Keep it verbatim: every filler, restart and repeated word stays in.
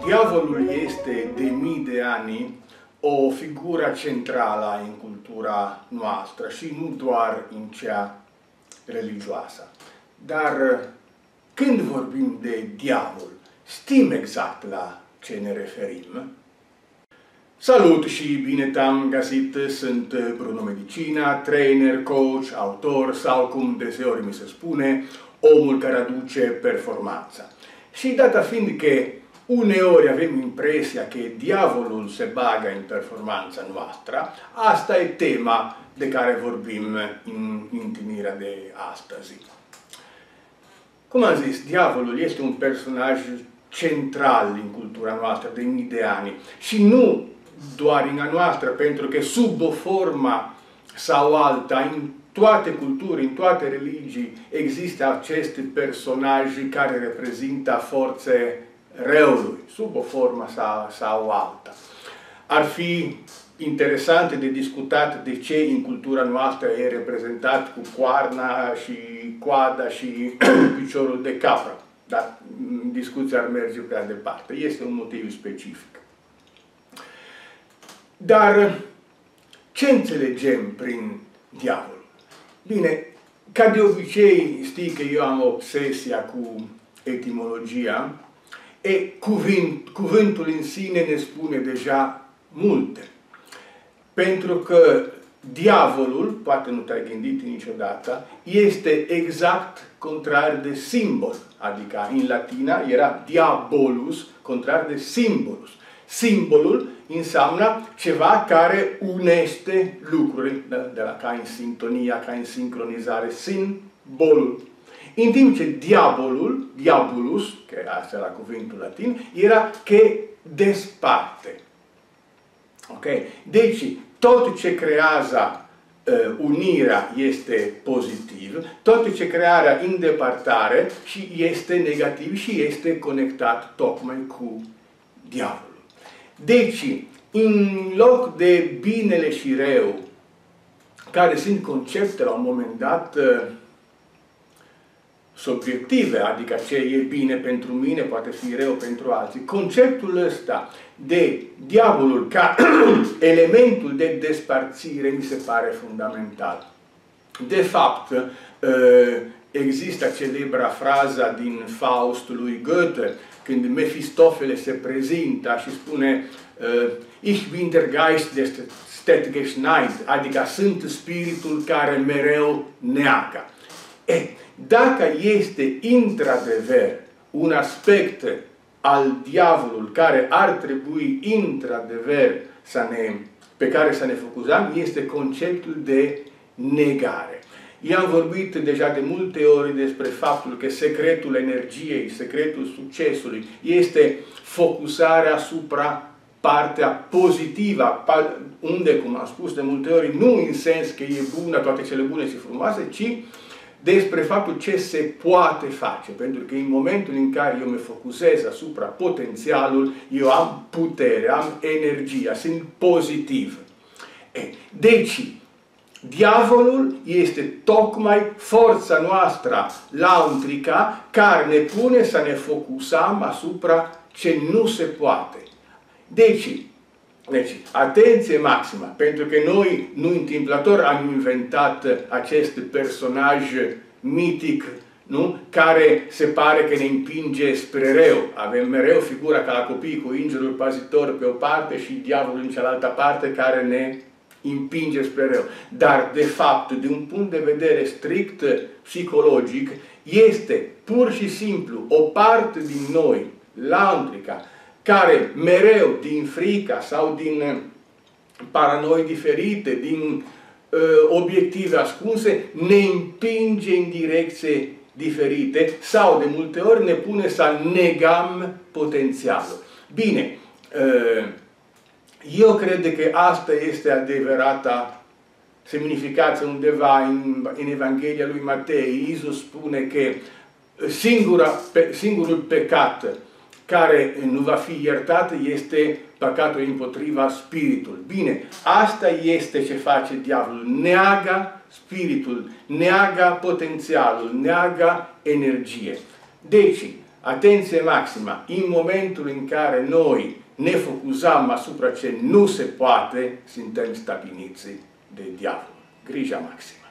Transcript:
Diavolul este de mii de ani o figură centrală în cultura noastră și nu doar în cea religioasă. Dar când vorbim de diavol, știm exact la ce ne referim? Salut și bine te-am găsit! Sunt Bruno Medicina, trainer, coach, autor sau, cum deseori mi se spune, omul care aduce performanța. Și data fiind că uneori avem impresia că diavolul se bagă în performanța noastră, asta e tema de care vorbim în întâlnirea de astăzi. Cum am zis, diavolul este un personaj central în cultura noastră de mii de ani și nu doar în a noastră, pentru că sub o formă sau alta, în toate culturi, în toate religii, există aceste personaje care reprezintă forțe răului, sub o formă sau, sau alta. Ar fi interesant de discutat de ce în cultura noastră e reprezentat cu coarna și coada și piciorul de capră, dar discuția ar merge prea departe. Este un motiv specific. Dar ce înțelegem prin diavol? Bine, ca de obicei, știi că eu am obsesia cu etimologia, e cuvânt, cuvântul în sine ne spune deja multe. Pentru că diavolul, poate nu te-ai gândit niciodată, este exact contrar de simbol. Adică în latina era diabolus, contrar de simbolus. Simbolul înseamnă ceva care unește lucruri, de la ca în sintonia, ca în sincronizare, simbolul. În timp ce diabolul, diabolus, că asta era cuvântul latin, era că desparte. Ok? Deci, tot ce creează uh, unirea este pozitiv, tot ce creează îndepărtare și este negativ și este conectat tocmai cu diavolul. Deci, în loc de binele și rău, care sunt concepte la un moment dat uh, subiective, adică ce e bine pentru mine poate fi rău pentru alții, conceptul ăsta de diavolul ca elementul de despărțire mi se pare fundamental. De fapt, uh, există celebra fraza din Faust lui Goethe, când Mefistofele se prezintă și spune uh, Ich bin der Geist des Stettgeschneid, adică sunt spiritul care mereu neacă. E, dacă este într-adevăr un aspect al diavolului care ar trebui într-adevăr să ne, pe care să ne focusăm, este conceptul de negare. I-am vorbit deja de multe ori despre faptul că secretul energiei, secretul succesului este focusarea asupra partea pozitivă, unde, cum am spus de multe ori, nu în sens că e bună, toate cele bune și frumoase, ci despre faptul ce se poate face. Pentru că în momentul în care eu mă focusez asupra potențialul, eu am putere, am energia, sunt pozitiv. E, deci, diavolul este tocmai forța noastră launtrică care ne pune să ne focusăm asupra ce nu se poate. Deci, deci, atenție maximă, pentru că noi, nu întâmplător, am inventat acest personaj mitic, nu? Care se pare că ne împinge spre rău. Avem mereu figura ca la copii cu îngerul păzitor pe o parte și diavolul în cealaltă parte care ne împinge spre rău. Dar, de fapt, din un punct de vedere strict psihologic, este pur și simplu o parte din noi, launtrica, care mereu, din frica sau din paranoi diferite, din uh, obiective ascunse, ne împinge în direcții diferite sau, de multe ori, ne pune să negăm potențialul. Bine, uh, eu cred că asta este adevărata semnificație undeva în, în Evanghelia lui Matei. Iisus spune că singura, pe, singurul pecat care nu va fi iertat este păcatul împotriva spiritului. Bine, asta este ce face diavolul. Neagă spiritul, neagă potențialul, neagă energie. Deci, Atenție maximă! În momentul în care noi ne focuzăm asupra ce nu se poate, suntem stăpâniți de diavol. Grijă maximă!